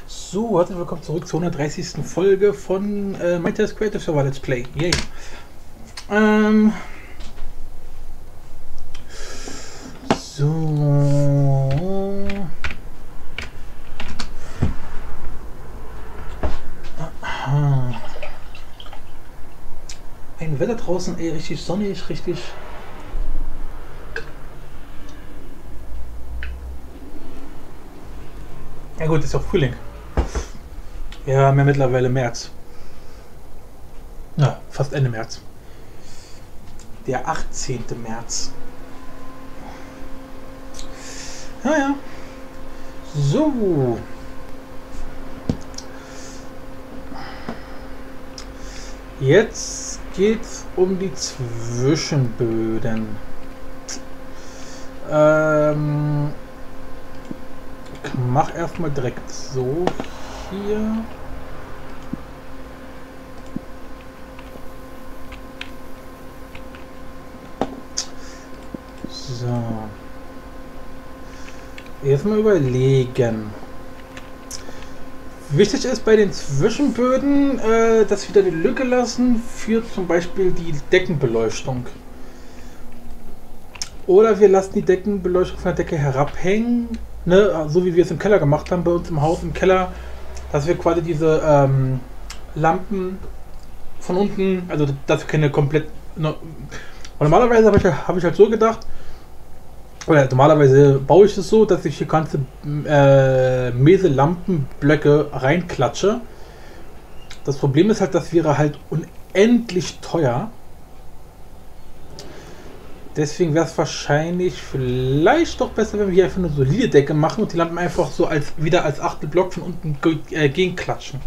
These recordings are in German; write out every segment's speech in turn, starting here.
So, herzlich willkommen zurück zur 130. Folge von Minecraft Creative Server Let's Play. Yay. So. Aha. Ein Wetter draußen, ey, richtig sonnig, richtig. Ja gut, ist auch Frühling. Wir haben ja mittlerweile März. Ja, fast Ende März. Der 18. März. Naja. So. Jetzt geht's um die Zwischenböden. Ich mach erstmal direkt so hier. So. Erstmal überlegen. Wichtig ist bei den Zwischenböden, dass wir da die Lücke lassen für zum Beispiel die Deckenbeleuchtung. Oder wir lassen die Deckenbeleuchtung von der Decke herabhängen, ne? So wie wir es im Keller gemacht haben, bei uns im Haus im Keller, dass wir quasi diese Lampen von unten, also dass wir keine komplett... Ne, normalerweise habe ich halt so gedacht, oder normalerweise baue ich es so, dass ich hier ganze Mese-Lampenblöcke reinklatsche. Das Problem ist halt, das wäre halt unendlich teuer. Deswegen wäre es wahrscheinlich vielleicht doch besser, wenn wir hier einfach eine solide Decke machen und die Lampen einfach so wieder als Achtelblock von unten gegenklatschen.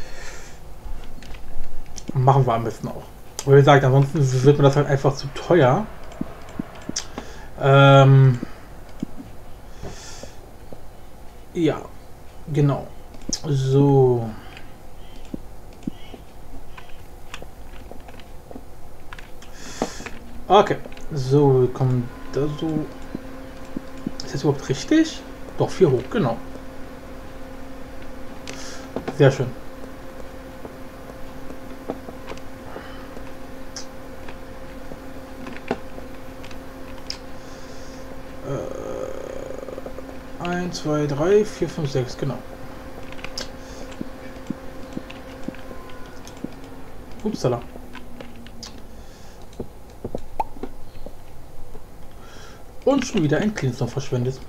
Machen wir am besten auch. Wie gesagt, ansonsten wird mir das halt einfach zu teuer. Ja, genau. So. Okay. So, kommt da so. Ist das überhaupt richtig? Doch, 4 hoch, genau. Sehr schön. Eins, 2, 3, 4, 5, 6, genau. Upsala. Und schon wieder ein Cleanstone verschwendet.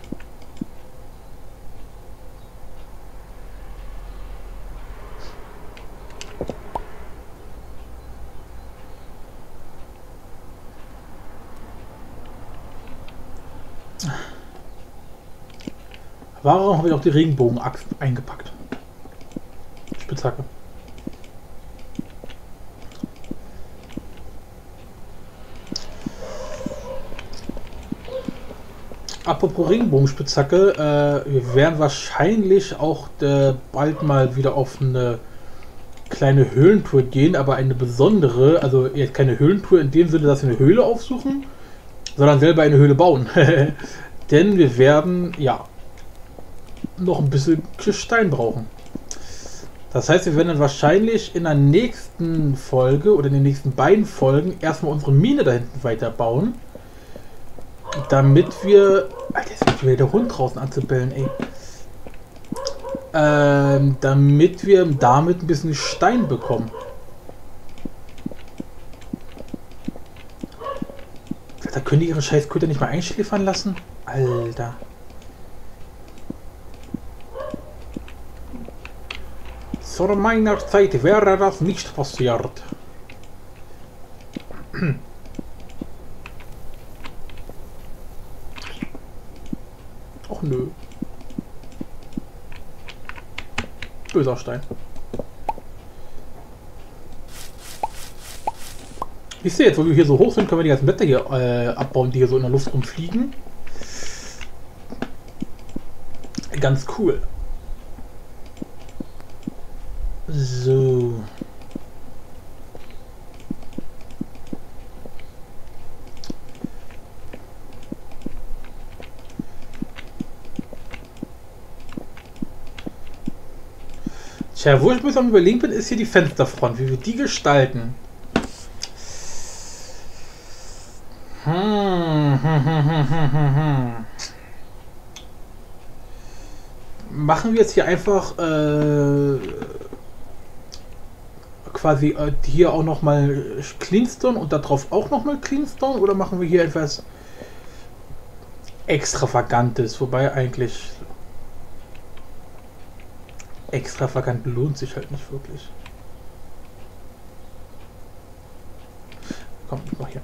Warum habe ich auch die Regenbogen-Axt eingepackt? Spitzhacke. Apropos Regenbogenspitzhacke, wir werden wahrscheinlich auch bald mal wieder auf eine kleine Höhlentour gehen, aber eine besondere, also jetzt keine Höhlentour in dem Sinne, dass wir eine Höhle aufsuchen, sondern selber eine Höhle bauen. Denn wir werden, ja, noch ein bisschen Gestein brauchen. Das heißt, wir werden dann wahrscheinlich in der nächsten Folge oder in den nächsten beiden Folgen erstmal unsere Mine da hinten weiterbauen, damit wir... Alter, jetzt wird wieder der Hund draußen anzubellen, ey. Damit wir damit ein bisschen Stein bekommen. Da können die ihre scheiß Köder nicht mal einschläfern lassen? Alter. Zu meiner Zeit wäre das nicht passiert. Och nö. Böser Stein. Ich sehe jetzt, wo wir hier so hoch sind, können wir die ganzen Blätter hier abbauen, die hier so in der Luft rumfliegen. Ganz cool. So. Tja, wo ich mir am Überlegen bin, ist hier die Fensterfront, wie wir die gestalten. Machen wir jetzt hier einfach quasi hier auch nochmal Cleanstone und darauf auch nochmal Cleanstone, oder machen wir hier etwas Extravagantes, wobei eigentlich extravagant lohnt sich halt nicht wirklich. Komm, ich mach hier.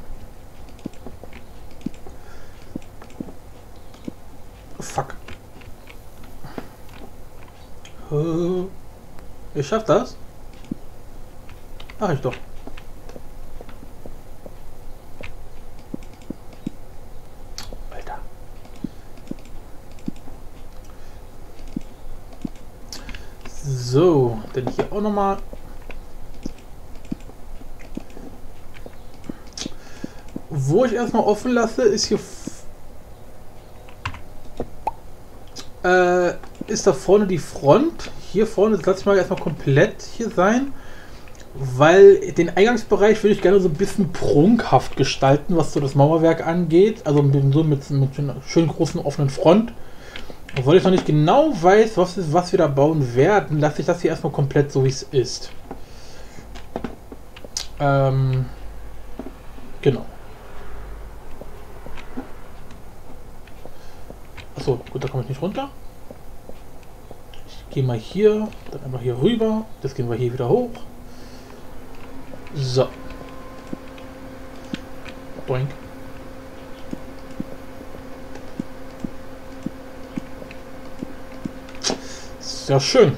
Fuck. Ich schaff das? Mach ich doch. Alter. So, denn hier auch nochmal. Wo ich erstmal offen lasse, ist hier. Ist da vorne die Front. Hier vorne lasse ich mal erstmal komplett hier sein. Weil den Eingangsbereich würde ich gerne so ein bisschen prunkhaft gestalten, was so das Mauerwerk angeht. Also so mit einer schön großen offenen Front. Obwohl ich noch nicht genau weiß, was wir da bauen werden, lasse ich das hier erstmal komplett so, wie es ist. Genau. Achso, gut, da komme ich nicht runter. Ich gehe mal hier, dann einmal hier rüber. Das gehen wir hier wieder hoch. So. Doink. Sehr schön.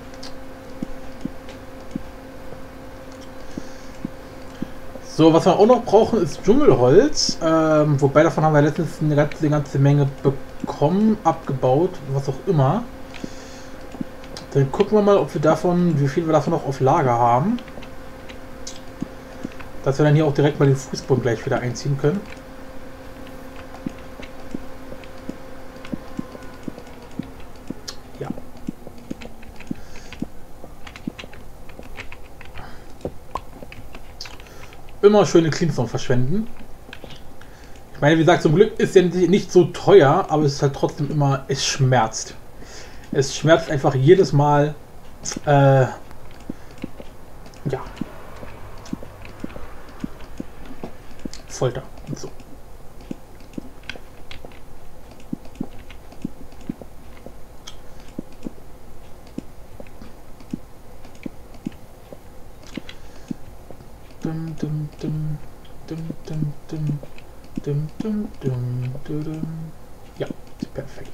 So, was wir auch noch brauchen, ist Dschungelholz. Wobei davon haben wir letztens eine ganze Menge bekommen, abgebaut, was auch immer. Dann gucken wir mal, ob wir davon, wie viel wir davon noch auf Lager haben. Dass wir dann hier auch direkt mal den Fußboden gleich wieder einziehen können. Ja. Immer schöne Cleanstone verschwenden. Ich meine, wie gesagt, zum Glück ist der nicht so teuer, aber es ist halt trotzdem immer, es schmerzt. Es schmerzt einfach jedes Mal. Ja. Folter und so. Dum, dum, dum, dum, dum, dum, dum, dum, dum, dum. Ja, perfekt.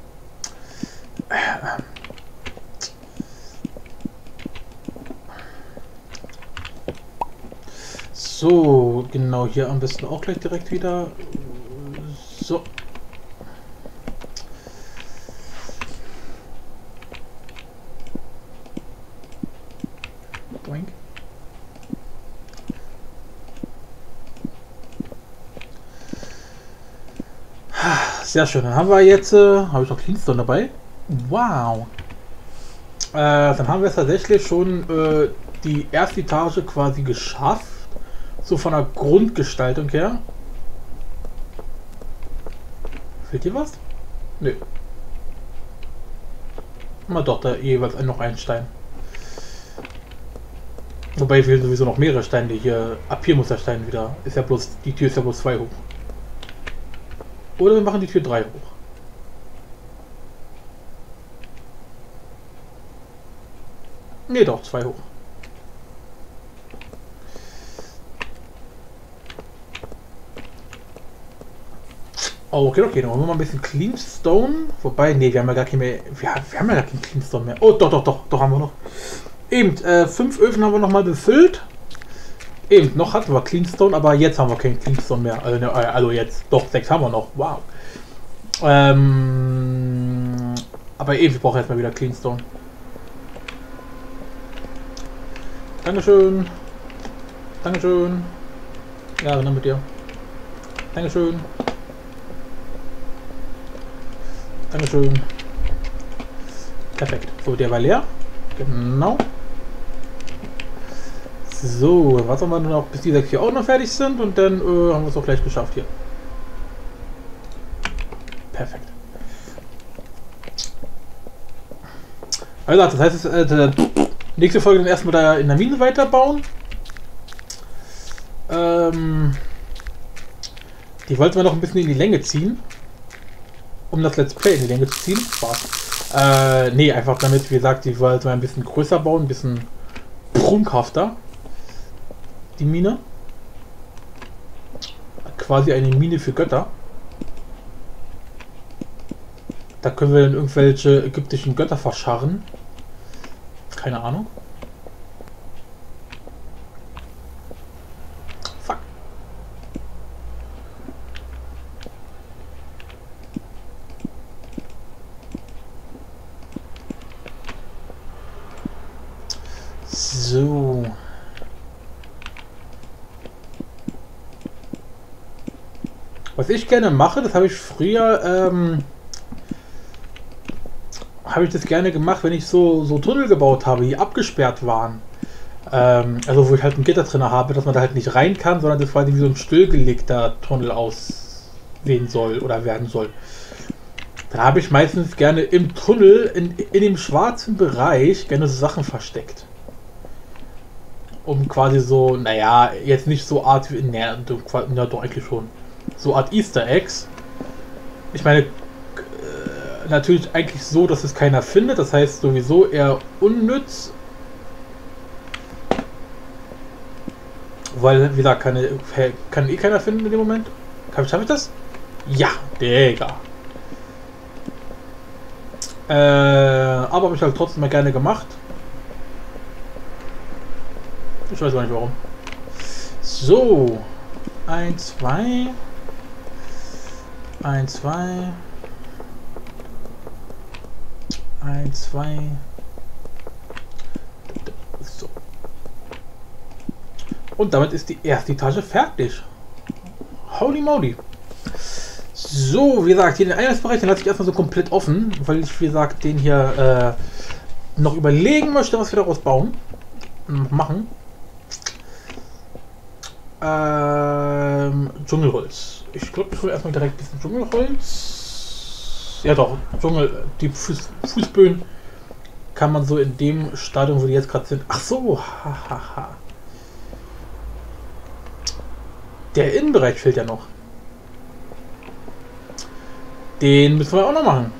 So, genau, hier am besten auch gleich direkt wieder. So. Doink. Sehr schön, dann haben wir jetzt, habe ich noch Cleanstone dabei? Wow. Dann haben wir es tatsächlich schon die erste Etage quasi geschafft. So von der Grundgestaltung her. Fehlt hier was? Nö. Na doch, da jeweils noch ein Stein. Wobei fehlen sowieso noch mehrere Steine, die hier. Ab hier muss der Stein wieder. Ist ja bloß. Die Tür ist ja bloß 2 hoch. Oder wir machen die Tür 3 hoch. Ne, doch, 2 hoch. Okay, dann wollen wir mal ein bisschen Cleanstone. Wobei, nee, wir haben ja gar keinen mehr. Wir haben ja gar keinen Cleanstone mehr. Oh, doch haben wir noch. Eben, 5 Öfen haben wir noch mal befüllt. Eben, noch hatten wir Cleanstone, aber jetzt haben wir keinen Cleanstone mehr. Also jetzt, doch, 6 haben wir noch. Wow. Aber eben, wir brauchen erstmal wieder Cleanstone. Dankeschön. Dankeschön. Ja, genau mit dir. Dankeschön. Dankeschön. Perfekt. So, der war leer. Genau. So, warten wir nur noch, bis die 6 hier auch noch fertig sind und dann haben wir es auch gleich geschafft hier. Perfekt. Also, das heißt, nächste Folge dann erstmal da in der Mine weiterbauen. Die wollten wir noch ein bisschen in die Länge ziehen. Um das Let's Play in die Länge zu ziehen. Spaß. Nee, einfach damit, wie gesagt, die wollten wir ein bisschen größer bauen, ein bisschen prunkhafter. Die Mine. Quasi eine Mine für Götter. Da können wir dann irgendwelche ägyptischen Götter verscharren. Keine Ahnung. Fuck. So. Was ich gerne mache, das habe ich früher, habe ich das gerne gemacht, wenn ich so Tunnel gebaut habe, die abgesperrt waren. Also wo ich halt ein Gitter drin habe, dass man da halt nicht rein kann, sondern das quasi wie so ein stillgelegter Tunnel aussehen soll oder werden soll. Da habe ich meistens gerne im Tunnel, in dem schwarzen Bereich, gerne so Sachen versteckt. Um quasi so, naja, jetzt nicht so Art wie, naja, doch eigentlich schon. So Art Easter Eggs. Ich meine, natürlich eigentlich so, dass es keiner findet. Das heißt sowieso eher unnütz. Weil, wie gesagt, kann eh keiner finden in dem Moment. Schaffe ich das? Ja, Digga. Aber habe ich halt trotzdem mal gerne gemacht. Ich weiß gar nicht warum. So. 1, 2. 1, 2. 1, 2. So. Und damit ist die erste Etage fertig. Holy moly. So, wie gesagt, hier den Eingangsbereich, den lasse ich erstmal so komplett offen, weil ich, wie gesagt, den hier noch überlegen möchte, was wir daraus bauen. Machen. Dschungelholz. Ich glaube, ich hole erstmal direkt ein bisschen Dschungelholz. Ja doch, die Fußböden kann man so in dem Stadium, wo die jetzt gerade sind. Ach so, hahaha. Der Innenbereich fehlt ja noch. Den müssen wir auch noch machen.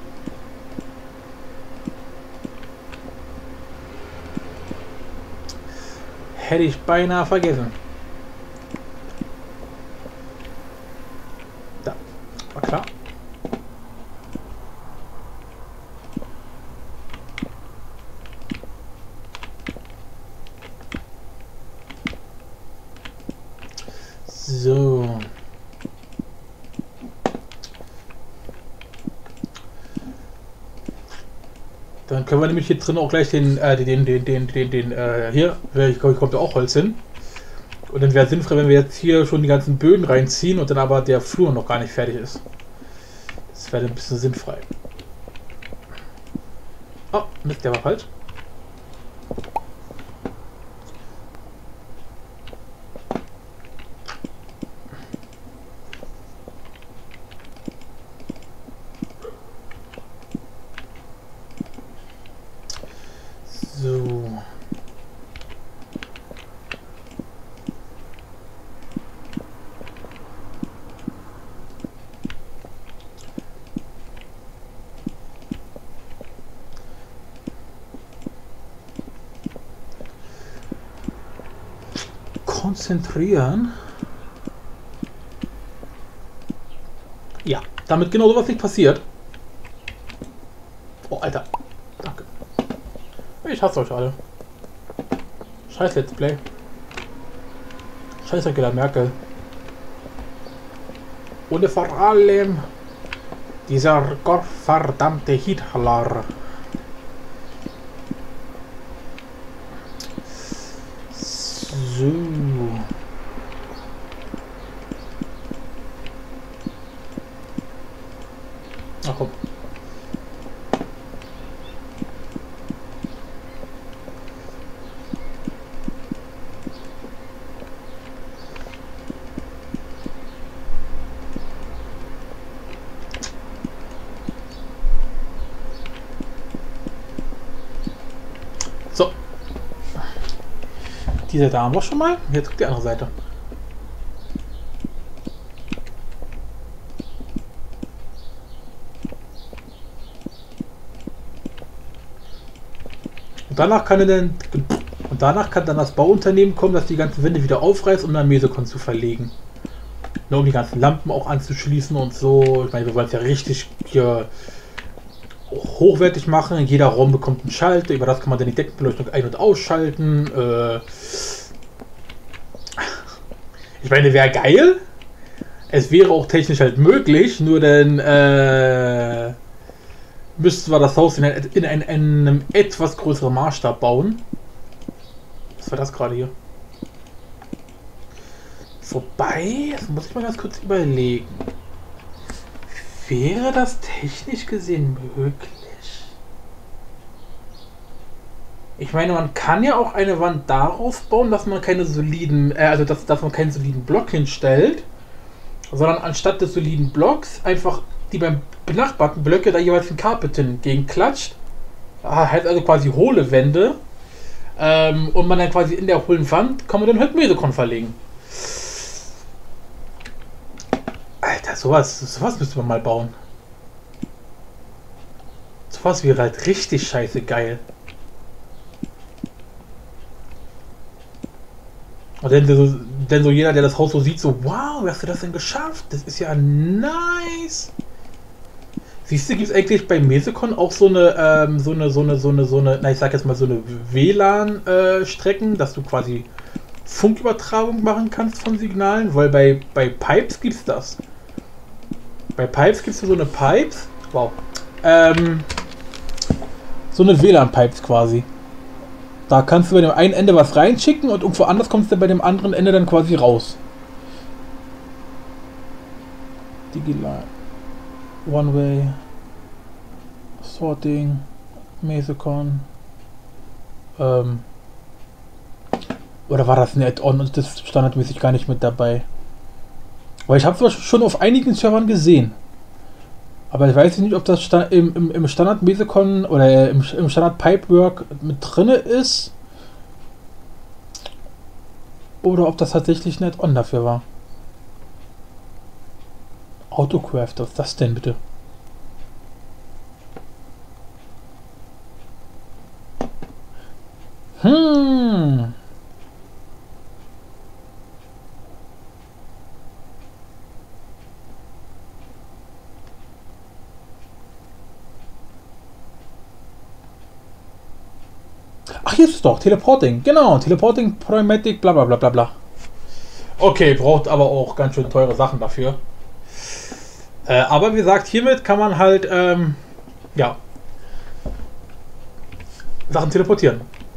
Hätte ich beinahe vergessen. Da, war klar. So. Dann können wir nämlich hier drin auch gleich hier, kommt ja auch Holz hin. Und dann wäre es sinnvoll, wenn wir jetzt hier schon die ganzen Böden reinziehen und dann aber der Flur noch gar nicht fertig ist. Das wäre ein bisschen sinnfrei. Oh, Mist, der war falsch. So. Konzentrieren. Ja, damit genau sowas nicht passiert. Oh, Alter. Danke. Ich hasse euch alle. Scheiß Let's Play. Scheiß Angela Merkel. Und vor allem dieser gottverdammte Hitler. So. Ach komm. Diese da haben wir schon mal. Jetzt die andere Seite. Und danach kann dann das Bauunternehmen kommen, das die ganzen Wände wieder aufreißt, um dann Mesokon zu verlegen. Nur um die ganzen Lampen auch anzuschließen und so. Ich meine, wir wollen es ja richtig hier hochwertig machen. Jeder Raum bekommt einen Schalter. Über das kann man dann die Deckenbeleuchtung ein- und ausschalten. Ich meine, wäre geil. Es wäre auch technisch halt möglich. Nur dann müssten wir das Haus in einem etwas größeren Maßstab bauen. Was war das gerade hier? Wobei, das muss ich mal ganz kurz überlegen. Wäre das technisch gesehen möglich? Ich meine, man kann ja auch eine Wand darauf bauen, dass man keine soliden, dass man keinen soliden Block hinstellt, sondern anstatt des soliden Blocks einfach die beim benachbarten Blöcke da jeweils ein Carpet hingegen klatscht. Halt also quasi hohle Wände. Und man dann quasi in der hohlen Wand kann man dann halt Mesokon verlegen. Alter, sowas müsste man mal bauen. Sowas wäre halt richtig scheiße geil. Und dann so jeder, der das Haus so sieht, so, wow, wie hast du das denn geschafft? Das ist ja nice. Siehst du, gibt es eigentlich bei Mesokon auch so eine, na, ich sag jetzt mal so eine WLAN-Strecken, dass du quasi Funkübertragung machen kannst von Signalen, weil bei Pipes gibt's das. Bei Pipes gibt es so eine Pipes, wow, so eine WLAN-Pipes quasi. Da kannst du bei dem einen Ende was reinschicken und irgendwo anders kommst du bei dem anderen Ende dann quasi raus. Digital. One-Way. Sorting. Mesokon. Oder war das ein Add-on und das ist standardmäßig gar nicht mit dabei? Weil ich habe es schon auf einigen Servern gesehen. Aber ich weiß nicht, ob das im Standard Mesokon oder im Standard Pipework mit drinne ist. Oder ob das tatsächlich ein Add-on dafür war. Autocraft, was ist das denn bitte? Ach, hier ist es doch. Teleporting. Genau. Teleporting, Pragmatic, bla bla bla bla bla. Okay, braucht aber auch ganz schön teure Sachen dafür. Aber wie gesagt, hiermit kann man halt, ja, Sachen teleportieren.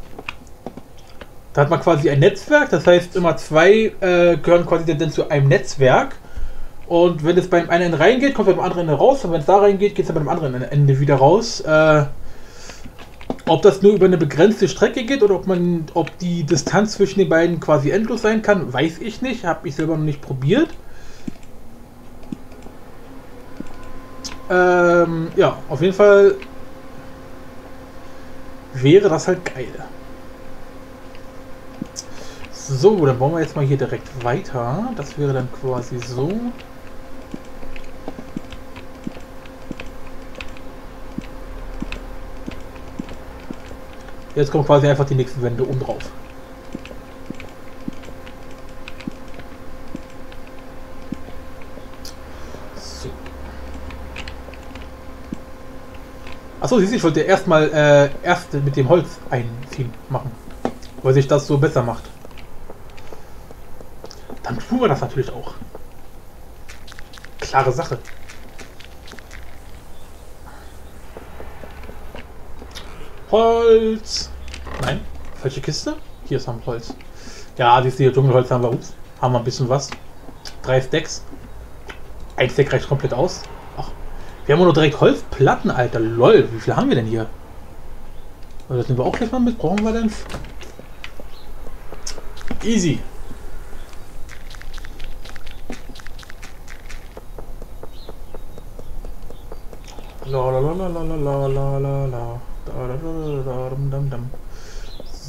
Da hat man quasi ein Netzwerk, das heißt immer zwei gehören quasi dann zu einem Netzwerk. Und wenn es beim einen Ende reingeht, kommt es beim anderen Ende raus. Und wenn es da reingeht, geht es dann beim anderen Ende wieder raus. Ob das nur über eine begrenzte Strecke geht oder ob die Distanz zwischen den beiden quasi endlos sein kann, weiß ich nicht. Habe ich selber noch nicht probiert. Ja, auf jeden Fall wäre das halt geil. So, dann bauen wir jetzt mal hier direkt weiter. Das wäre dann quasi so. Jetzt kommen quasi einfach die nächsten Wände oben drauf. So. Achso, siehst du, ich wollte erstmal erst mit dem Holz einziehen machen. Weil sich das so besser macht. Dann tun wir das natürlich auch. Klare Sache. Holz! Nein, falsche Kiste? Hier ist noch Holz. Ja, siehst du, hier Dschungelholz haben wir. Ups, haben wir ein bisschen was. 3 Stacks. Ein Stack reicht komplett aus. Ach, wir haben nur direkt Holzplatten, Alter. Lol, wie viel haben wir denn hier? Das nehmen wir auch gleich mal mit. Brauchen wir denn? Easy.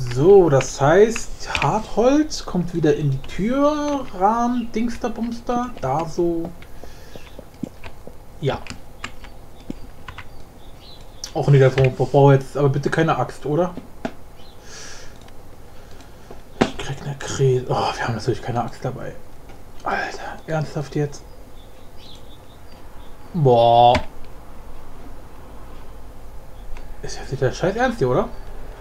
So, das heißt, Hartholz kommt wieder in die Tür. Rahmen, Dingster, Bumster. Da so. Ja. Auch nicht, davon brauche jetzt, aber bitte keine Axt, oder? Ich krieg eine Krise. Oh, wir haben natürlich keine Axt dabei. Alter, ernsthaft jetzt? Boah. Ist jetzt nicht der Scheiß Ernst hier, oder?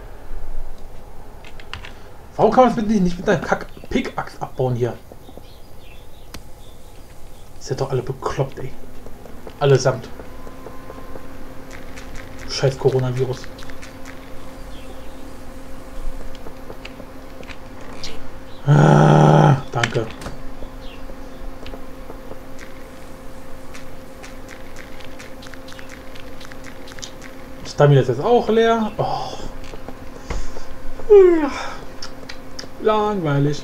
Warum kann man das nicht mit einer Kack-Pickaxe abbauen hier? Ist ja doch alle bekloppt, ey. Allesamt. Scheiß Coronavirus. Ah, danke. Stamina ist jetzt auch leer. Oh. Langweilig.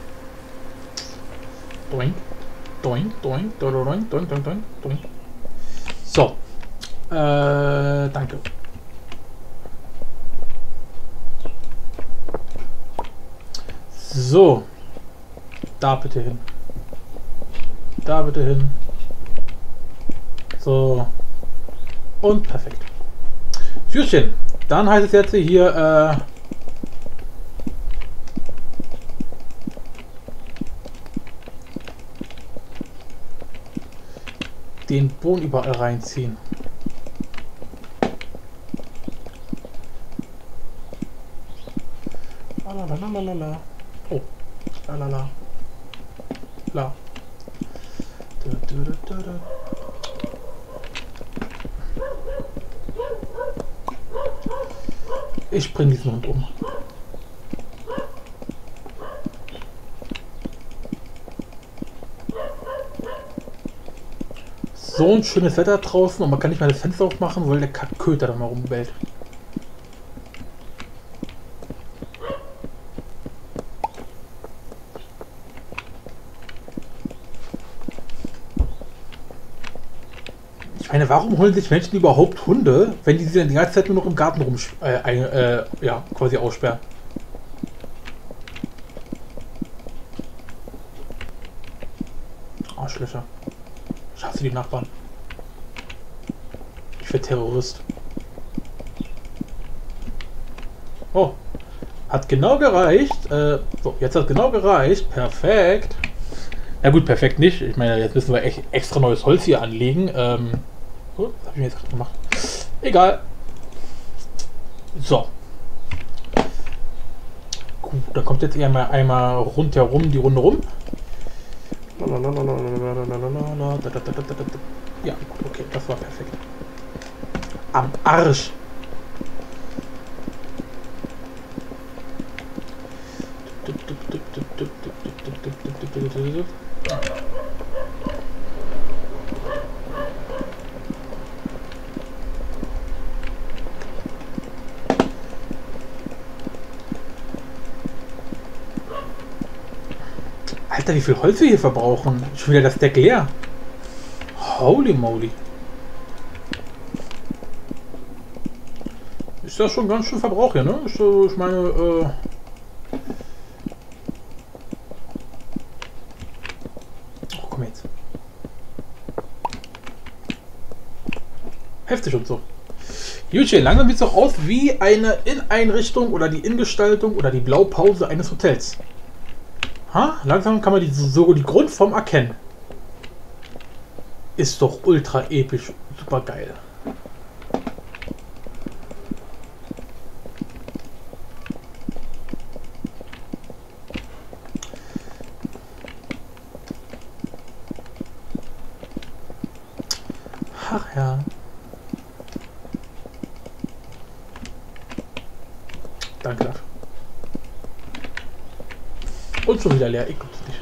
Doink. Doink, doink, doink, doink, doink, doink, doink. So. Danke. So. Da bitte hin. Da bitte hin. So. Und perfekt. Türchen. Dann heißt es jetzt hier, den Boden überall reinziehen. Lalalala. Oh. Lalala. La. Ich bringe diesen Hund um. So ein schönes Wetter draußen und man kann nicht mal das Fenster aufmachen, weil der Kackköter da mal rumbellt. Ich meine, warum holen sich Menschen überhaupt Hunde, wenn die sie die ganze Zeit nur noch im Garten ja, quasi aussperren? Arschlöcher. Ich hasse die Nachbarn. Ich werde Terrorist. Oh. Hat genau gereicht. So, jetzt hat genau gereicht. Perfekt. Na gut, perfekt nicht. Ich meine, jetzt müssen wir echt extra neues Holz hier anlegen. Oh, was habe ich mir jetzt gerade gemacht? Egal. So. Gut, dann kommt jetzt eher mal einmal rundherum die Runde rum. Ja, okay, das war perfekt. Am Arsch. Alter, wie viel Holz wir hier verbrauchen. Schon wieder das Deck leer. Holy moly. Ist das schon ganz schön Verbrauch hier, ne? Ich meine, oh, komm jetzt. Heftig und so. Jutchen, langsam sieht es doch aus wie eine Inneneinrichtung oder die Innengestaltung oder die Blaupause eines Hotels. Ha? Langsam kann man die Grundform erkennen. Ist doch ultra episch, super geil. Ach ja. Danke dafür. Und schon wieder leer, ich guck's nicht.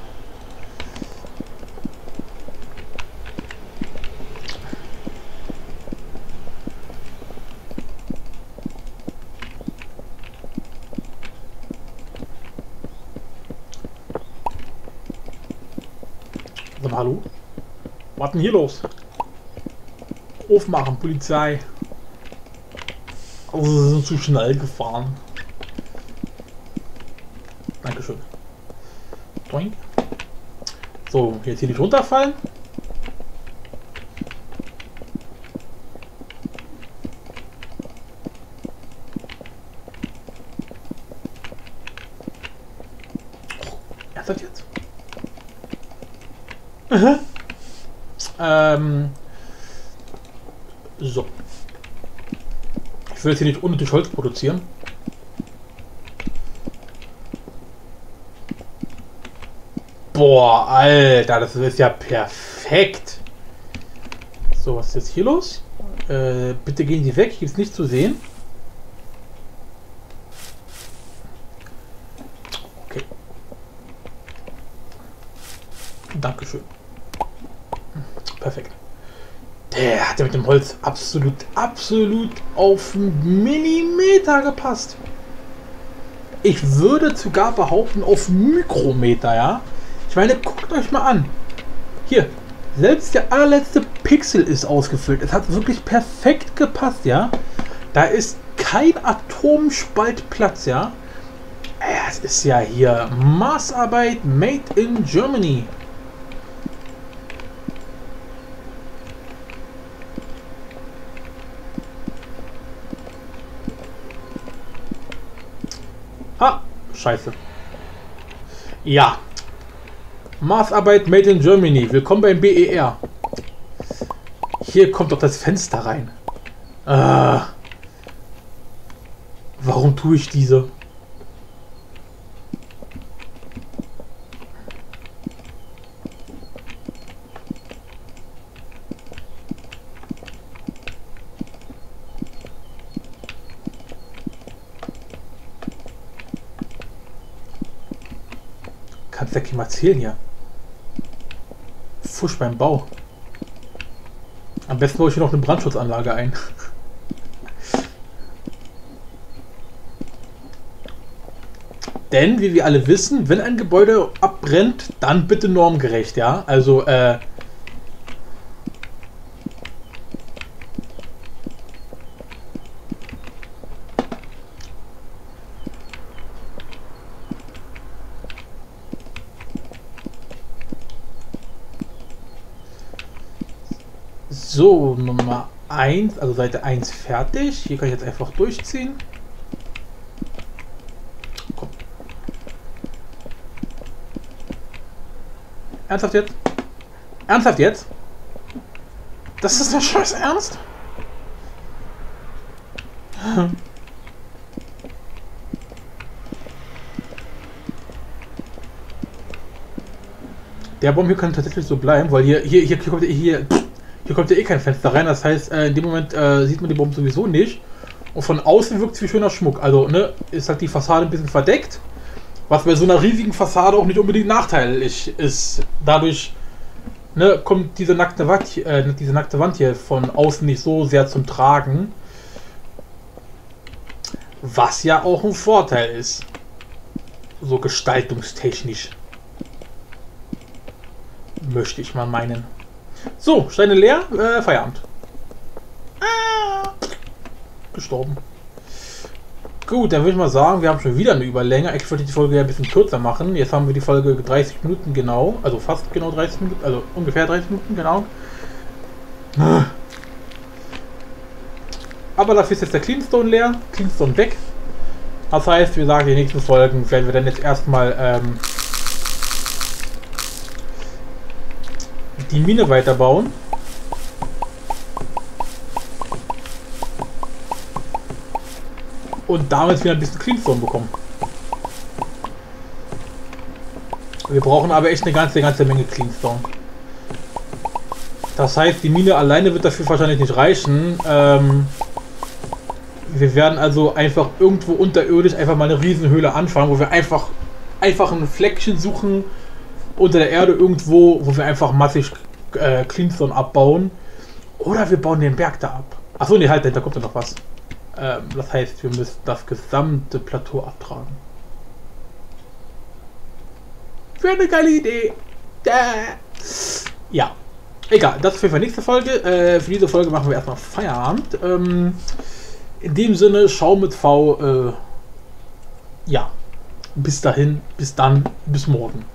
Sag mal, hallo? Was denn hier los? Aufmachen, Polizei. Also sie sind zu schnell gefahren. Dankeschön. Doink. So, jetzt hier nicht runterfallen. Ernsthaft jetzt? So. Ich will jetzt hier nicht unnötig Holz produzieren. Boah, Alter, das ist ja perfekt. So, was ist jetzt hier los? Bitte gehen Sie weg, hier ist nichts zu sehen. Okay. Dankeschön. Perfekt. Der hat ja mit dem Holz absolut auf einen Millimeter gepasst. Ich würde sogar behaupten, auf Mikrometer, ja? Ich meine, guckt euch mal an. Hier, selbst der allerletzte Pixel ist ausgefüllt. Es hat wirklich perfekt gepasst, ja? Da ist kein Atomspalt Platz, ja? Es ist ja hier Maßarbeit made in Germany. Ah, scheiße. Ja. Maßarbeit made in Germany. Willkommen beim BER. Hier kommt doch das Fenster rein. Warum tue ich diese? Kannst du ja mal erzählen hier. Fusch beim Bau. Am besten baue ich hier noch eine Brandschutzanlage ein. Denn, wie wir alle wissen, wenn ein Gebäude abbrennt, dann bitte normgerecht, ja? Also, so, Nummer 1, also Seite 1 fertig. Hier kann ich jetzt einfach durchziehen. Komm. Ernsthaft jetzt? Ernsthaft jetzt? Das ist der Scheiß Ernst? Der Baum hier kann tatsächlich so bleiben, weil hier kommt ja eh kein Fenster rein. Das heißt, in dem Moment sieht man den Baum sowieso nicht. Und von außen wirkt es wie schöner Schmuck. Also, ne, ist halt die Fassade ein bisschen verdeckt. Was bei so einer riesigen Fassade auch nicht unbedingt nachteilig ist. Dadurch, ne, kommt diese nackte Wand hier von außen nicht so sehr zum Tragen. Was ja auch ein Vorteil ist. So gestaltungstechnisch. Möchte ich mal meinen. So, Steine leer, Feierabend. Gestorben. Gut, dann würde ich mal sagen, wir haben schon wieder eine Überlänge. Eigentlich wollte ich die Folge ja ein bisschen kürzer machen. Jetzt haben wir die Folge 30 Minuten genau. Also fast genau 30 Minuten. Also ungefähr 30 Minuten, genau. Aber dafür ist jetzt der Cleanstone leer. Cleanstone weg. Das heißt, wir sagen, die nächsten Folgen werden wir dann jetzt erstmal die Mine weiterbauen. Und damit wieder ein bisschen Cleanstone bekommen. Wir brauchen aber echt eine ganze Menge Cleanstone. Das heißt, die Mine alleine wird dafür wahrscheinlich nicht reichen. Wir werden also einfach irgendwo unterirdisch einfach mal eine Riesenhöhle anfangen, wo wir einfach ein Fleckchen suchen unter der Erde irgendwo, wo wir einfach massig Cleanstone abbauen. Oder wir bauen den Berg da ab. Achso, nee, halt, da kommt ja noch was. Das heißt, wir müssen das gesamte Plateau abtragen. Für eine geile Idee. Ja. Egal, das ist für die nächste Folge. Für diese Folge machen wir erstmal Feierabend. In dem Sinne, schau mit V. Ja. bis dahin, bis dann, bis morgen.